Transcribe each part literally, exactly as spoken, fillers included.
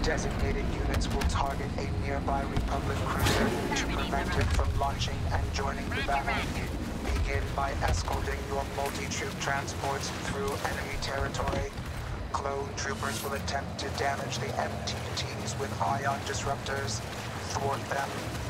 Designated units will target a nearby Republic cruiser to prevent it from launching and joining the battle. Begin by escorting your multi-troop transports through enemy territory. Clone troopers will attempt to damage the M T Ts with ion disruptors. Thwart them.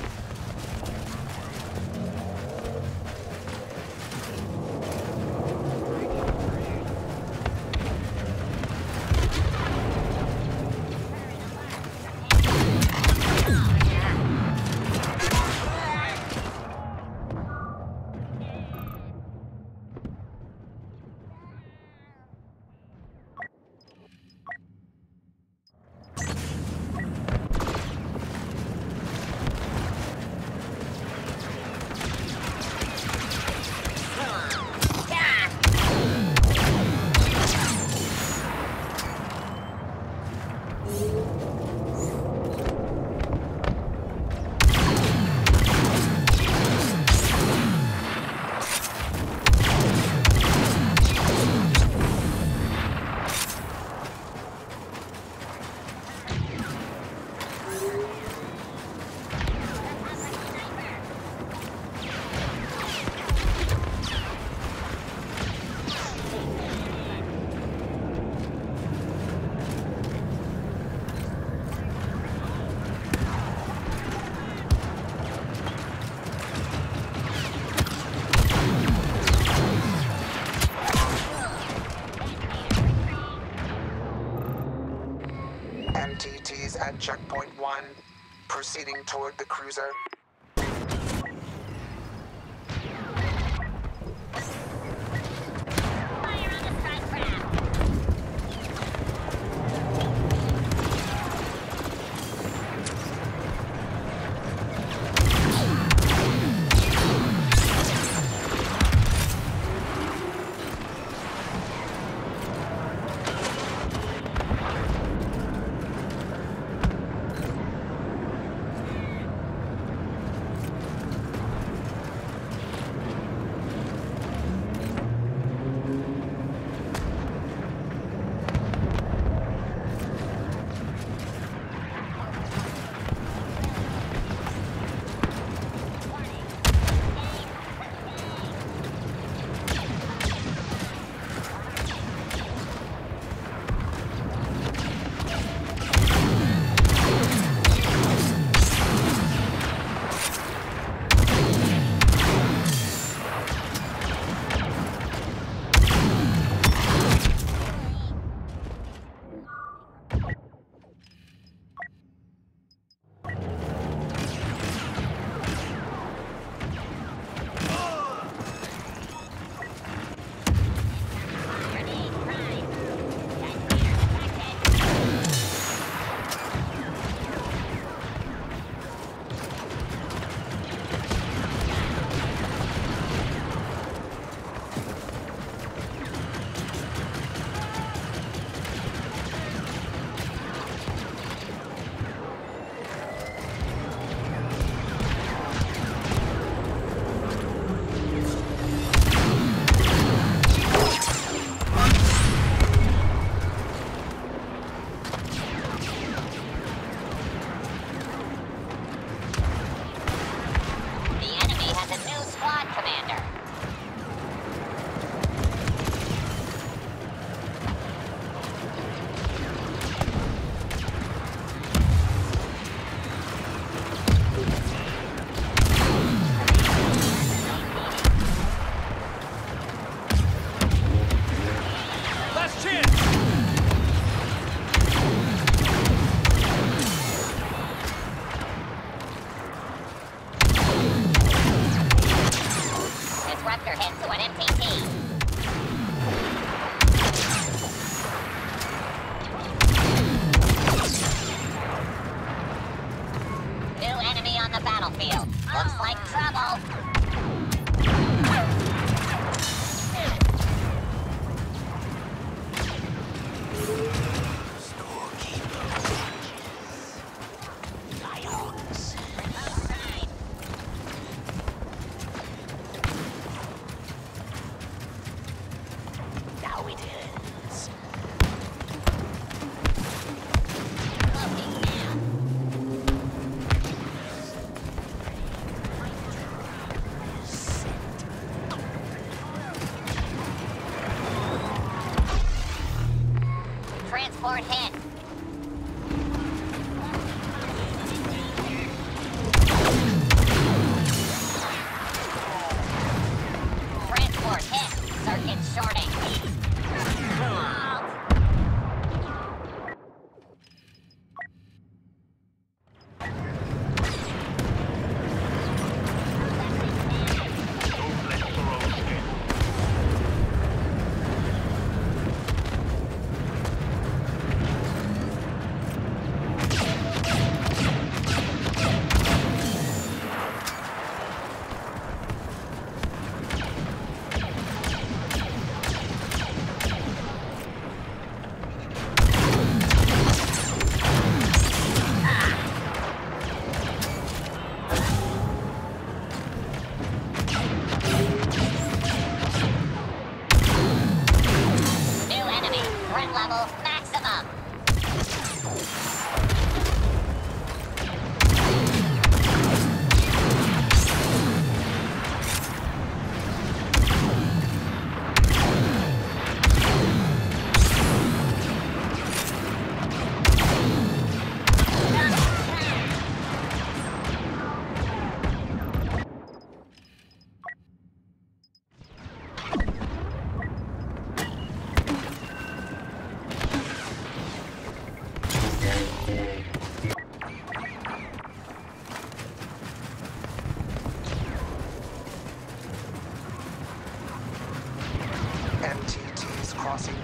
M T Ts at checkpoint one, proceeding toward the cruiser. battlefield. Looks like trouble. Now it is. Looking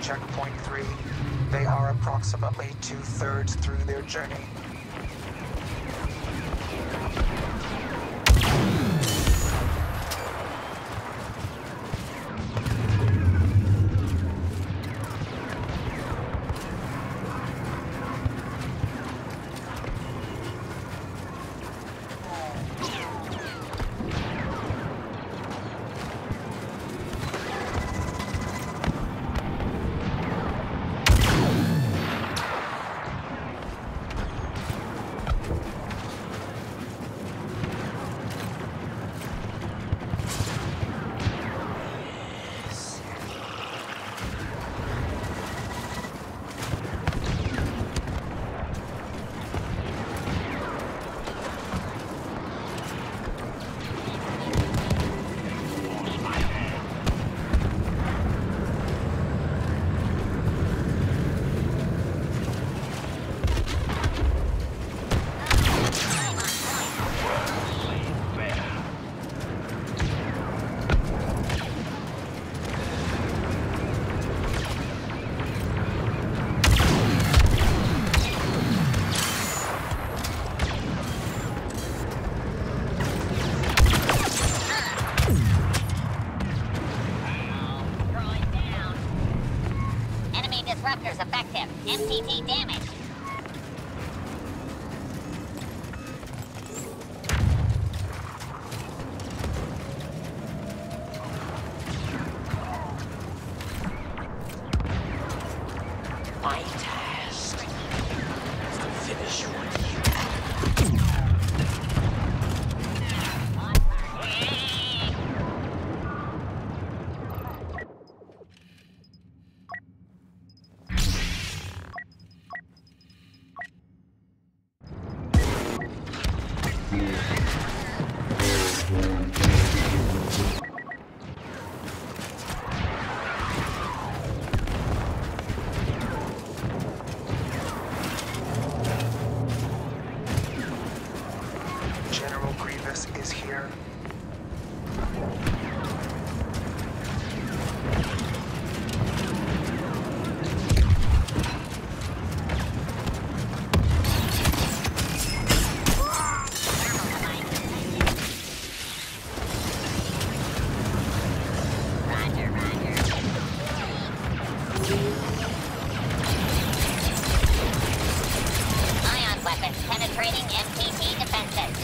checkpoint three. They are approximately two-thirds through their journey. Disruptors effective. M T T damage. My task is to finish what you General Grievous is here. Roger, roger. Ion weapons penetrating M T T defenses.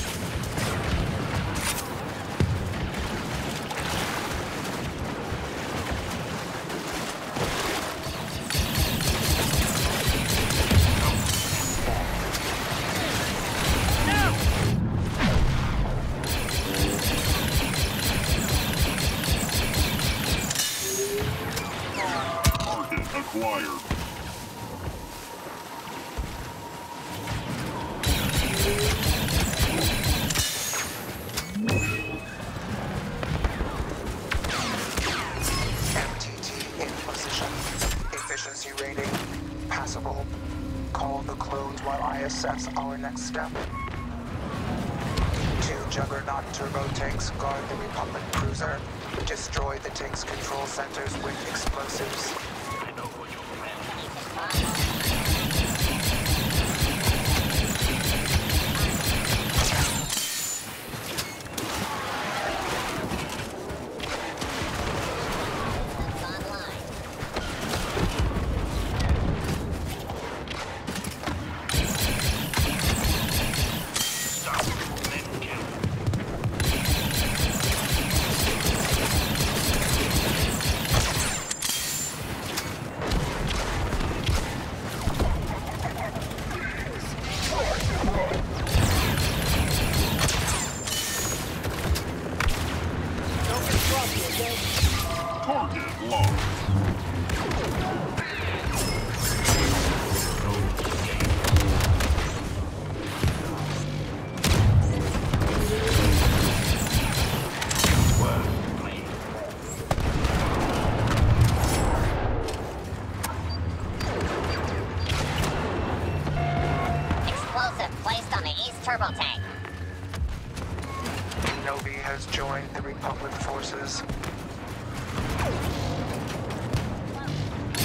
Acquired. M T T in position. Efficiency rating passable. Call the clones while I assess our next step. Two Juggernaut turbo tanks guard the Republic cruiser. Destroy the tank's control centers with explosives. I know what your plan is. Target locked. Explosive placed on the East turbo tank. Novi has joined the Republic forces.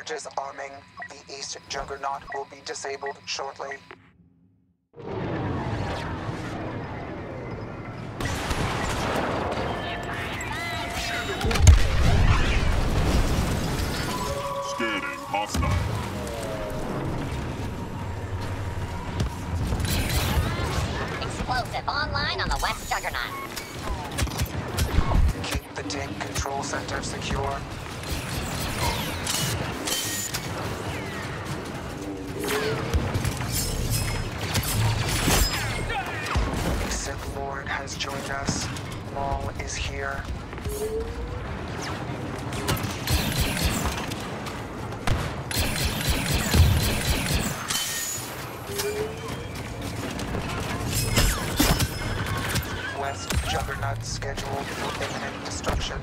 Charges arming. The East Juggernaut will be disabled shortly. Scanning hostile. Explosive online on the West Juggernaut. Keep the tank control center secure. Sith Lord has joined us. Maul is here. West Juggernaut scheduled for imminent destruction.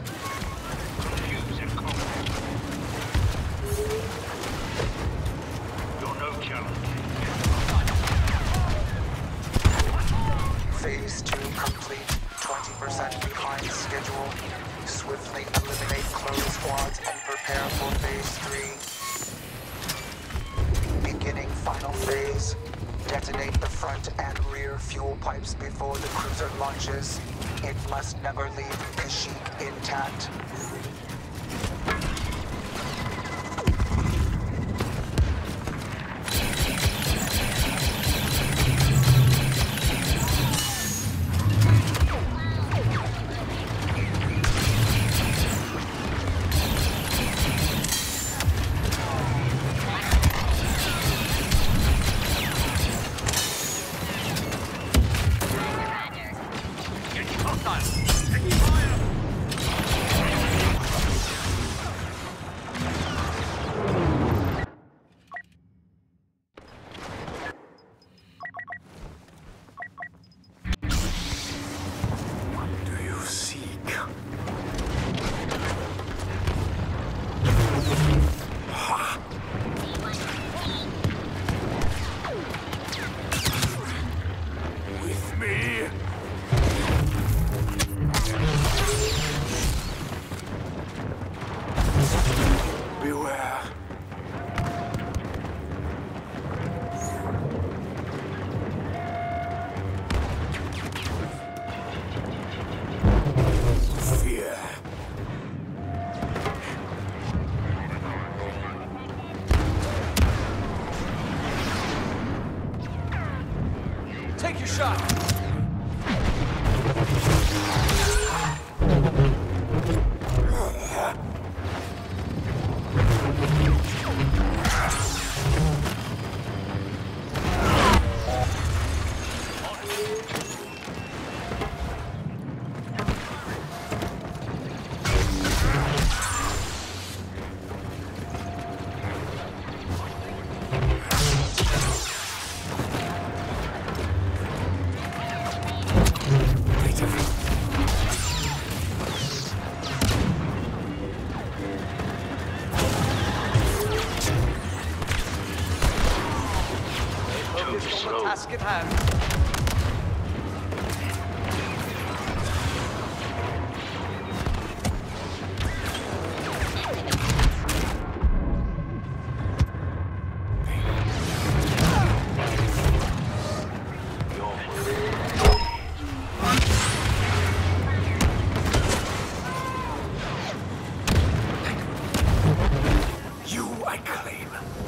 You're no challenge. Phase two complete, twenty percent behind schedule. Swiftly eliminate close squads and prepare for phase three. Beginning final phase. Detonate the front and rear fuel pipes before the cruiser launches. It must never leave Kashyyyk intact. Take your shot. Task at hand. You I claim.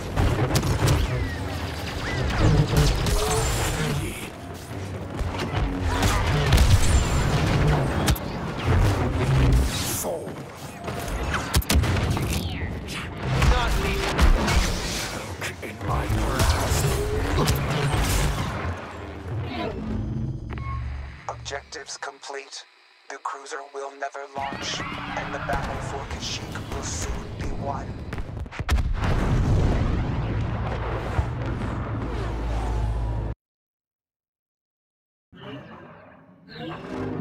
Objectives complete. The cruiser will never launch, and the battle for Kashyyyk will soon be won.